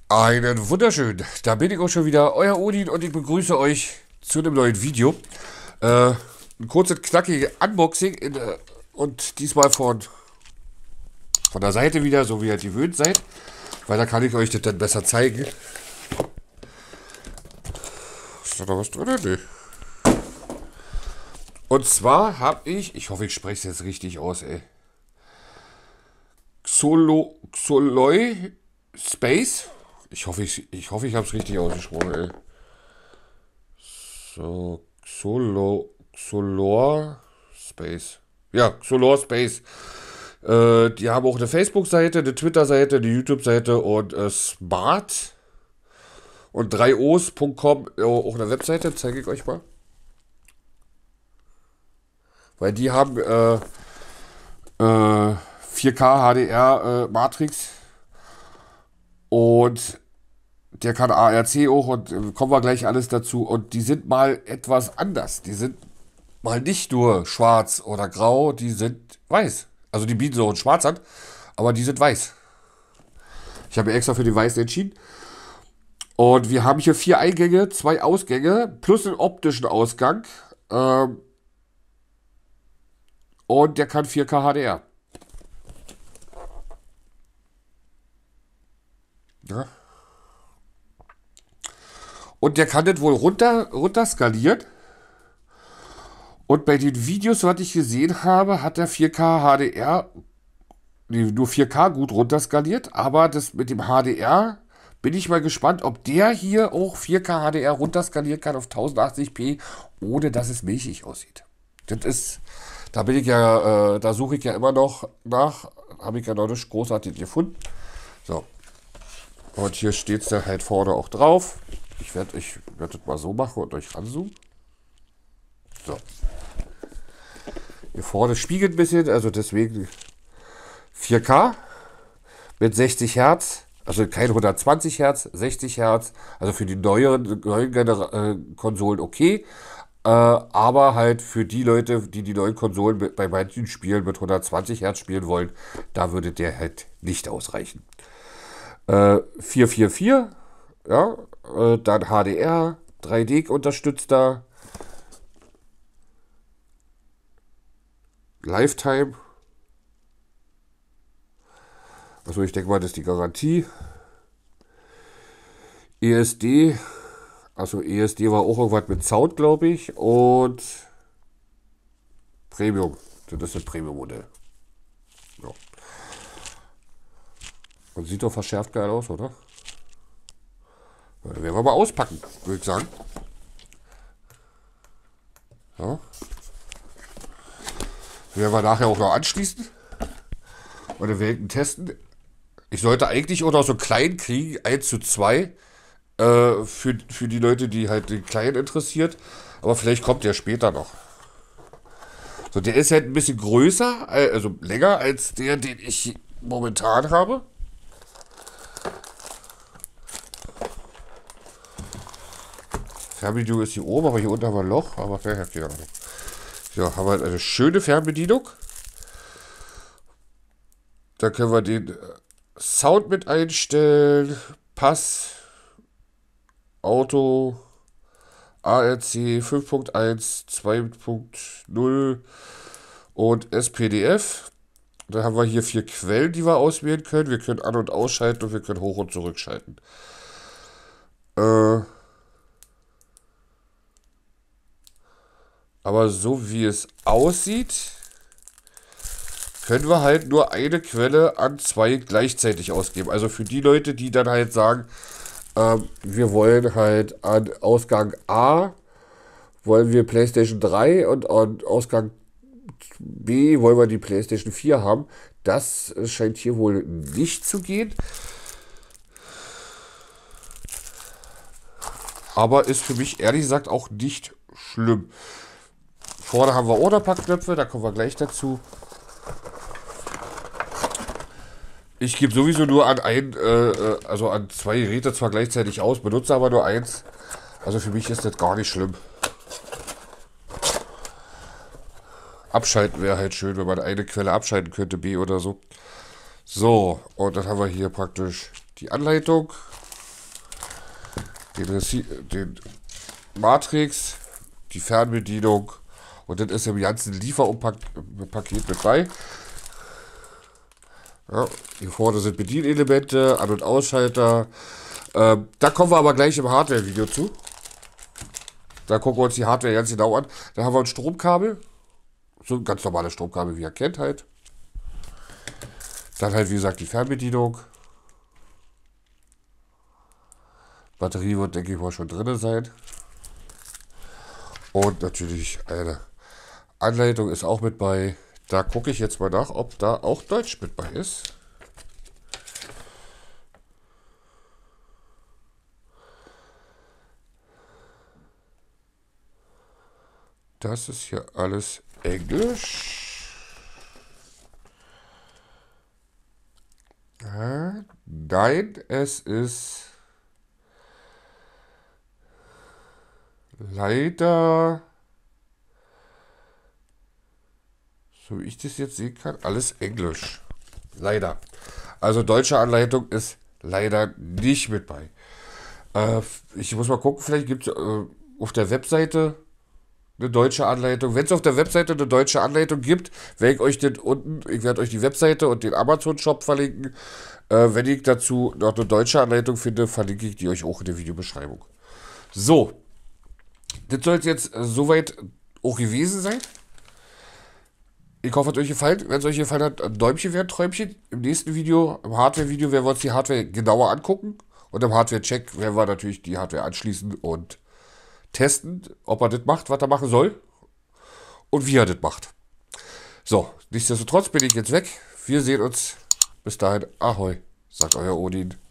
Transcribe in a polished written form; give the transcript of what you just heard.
Einen wunderschönen. Da bin ich auch schon wieder, euer Odin, und ich begrüße euch zu einem neuen Video. Ein kurzes, knackiges Unboxing und diesmal von der Seite wieder, so wie ihr gewöhnt seid, weil da kann ich euch das dann besser zeigen. Ist da noch was drin? Nee. Und zwar habe ich hoffe, ich spreche es jetzt richtig aus, ey. Xoloi Space. Ich hoffe, ich habe es richtig ausgesprochen, ey. So, Xolor Space. Ja, Xolor Space. Die haben auch eine Facebook-Seite, eine Twitter-Seite, eine YouTube-Seite und Smart und 3os.com auch eine Webseite, zeige ich euch mal. Weil die haben 4K HDR Matrix und der kann ARC auch und kommen wir gleich alles dazu. Und die sind mal etwas anders. Die sind mal nicht nur schwarz oder grau, die sind weiß. Also die bieten so ein Schwarz an, aber die sind weiß. Ich habe extra für den Weißen entschieden. Und wir haben hier 4 Eingänge, 2 Ausgänge, plus einen optischen Ausgang. Und der kann 4K HDR. Ja. Und der kann das wohl runter skalieren. Und bei den Videos, was ich gesehen habe, hat der 4K HDR, nee, nur 4K gut runterskaliert. Aber das mit dem HDR bin ich mal gespannt, ob der hier auch 4K HDR runterskalieren kann auf 1080p, ohne dass es milchig aussieht. Das ist, da bin ich ja, da suche ich ja immer noch nach, habe ich ja noch nicht großartig gefunden. So. Und hier steht es dann halt vorne auch drauf. Ich werd das mal so machen und euch ranzoomen. So. Hier vorne spiegelt ein bisschen, also deswegen 4K mit 60 Hertz, also kein 120 Hertz, 60 Hertz, also für die neuen Konsolen okay, aber halt für die Leute, die die neuen Konsolen bei manchen Spielen mit 120 Hertz spielen wollen, da würde der halt nicht ausreichen. 444, ja, dann HDR, 3D unterstützt da, Lifetime. Also ich denke mal, das ist die Garantie. ESD. Also ESD war auch irgendwas mit Sound, glaube ich. Und Premium. Das ist ein Premium-Modell. Ja. Und sieht doch verschärft geil aus, oder? Ja, dann werden wir mal auspacken, würde ich sagen. Ja. Werden wir nachher auch noch anschließen. Und dann werden wir testen. Ich sollte eigentlich auch noch so klein kriegen, 1:2. Für die Leute, die halt den kleinen interessiert. Aber vielleicht kommt der später noch. So, der ist halt ein bisschen größer, also länger als der, den ich momentan habe. Fernbedienung ist hier oben, aber hier unten haben wir ein Loch. Aber keine Ahnung. Ja, haben wir eine schöne Fernbedienung. Da können wir den Sound mit einstellen. Pass. Auto. ARC 5.1, 2.0 und SPDF. Dann haben wir hier 4 Quellen, die wir auswählen können. Wir können an- und ausschalten und wir können hoch- und zurückschalten. Aber so wie es aussieht, können wir halt nur eine Quelle an 2 gleichzeitig ausgeben. Also für die Leute, die dann halt sagen, wir wollen halt an Ausgang A wollen wir PlayStation 3 und an Ausgang B wollen wir die PlayStation 4 haben. Das scheint hier wohl nicht zu gehen. Aber ist für mich ehrlich gesagt auch nicht schlimm. Vorne haben wir auch noch ein paar Knöpfe, da kommen wir gleich dazu. Ich gebe sowieso nur an also an 2 Geräte zwar gleichzeitig aus, benutze aber nur eins. Also für mich ist das gar nicht schlimm. Abschalten wäre halt schön, wenn man eine Quelle abschalten könnte, B oder so. So, und dann haben wir hier praktisch die Anleitung. den Matrix, die Fernbedienung und das ist im ganzen Lieferpaket mit bei. Ja, hier vorne sind Bedienelemente, An- und Ausschalter. Da kommen wir aber gleich im Hardware-Video zu. Da gucken wir uns die Hardware ganz genau an. Da haben wir ein Stromkabel. So ein ganz normales Stromkabel, wie ihr kennt halt. Dann halt, wie gesagt, die Fernbedienung. Batterie wird, denke ich mal, schon drin sein. Und natürlich eine Anleitung ist auch mit bei. Da gucke ich jetzt mal nach, ob da auch Deutsch mit bei ist. Das ist hier alles Englisch. Nein, es ist leider, so wie ich das jetzt sehen kann, alles Englisch. Leider. Also deutsche Anleitung ist leider nicht mit bei. Ich muss mal gucken, vielleicht gibt es auf der Webseite eine deutsche Anleitung. Wenn es auf der Webseite eine deutsche Anleitung gibt, werde ich euch den unten, ich werde euch die Webseite und den Amazon-Shop verlinken. Wenn ich dazu noch eine deutsche Anleitung finde, verlinke ich die euch auch in der Videobeschreibung. So, das soll jetzt soweit auch gewesen sein. Ich hoffe, es hat euch gefallen. Wenn es euch gefallen hat, ein Däumchen wäre ein Träumchen. Im nächsten Video, im Hardware-Video, werden wir uns die Hardware genauer angucken. Und im Hardware-Check werden wir natürlich die Hardware anschließen und testen, ob er das macht, was er machen soll. Und wie er das macht. So, nichtsdestotrotz bin ich jetzt weg. Wir sehen uns. Bis dahin, ahoi, sagt euer Odin.